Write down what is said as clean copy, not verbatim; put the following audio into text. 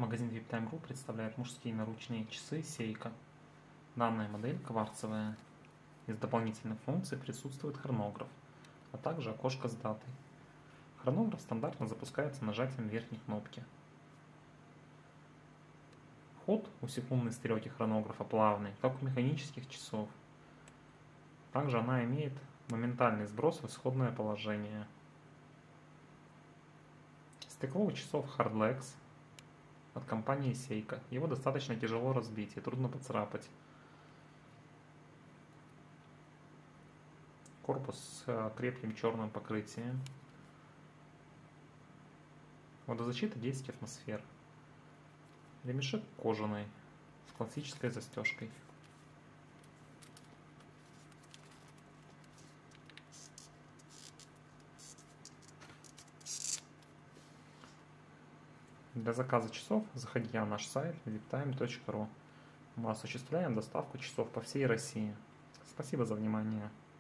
Магазин VIPTime.ru представляет мужские наручные часы Seiko. Данная модель кварцевая. Из дополнительных функций присутствует хронограф, а также окошко с датой. Хронограф стандартно запускается нажатием верхней кнопки. Ход у секундной стрелки хронографа плавный, как у механических часов. Также она имеет моментальный сброс в исходное положение. Стекло у часов Hardlex от компании Seiko. Его достаточно тяжело разбить и трудно поцарапать. Корпус с крепким черным покрытием. Водозащита 10 атмосфер. Ремешок кожаный с классической застежкой. Для заказа часов заходите на наш сайт viptime.ru. Мы осуществляем доставку часов по всей России. Спасибо за внимание.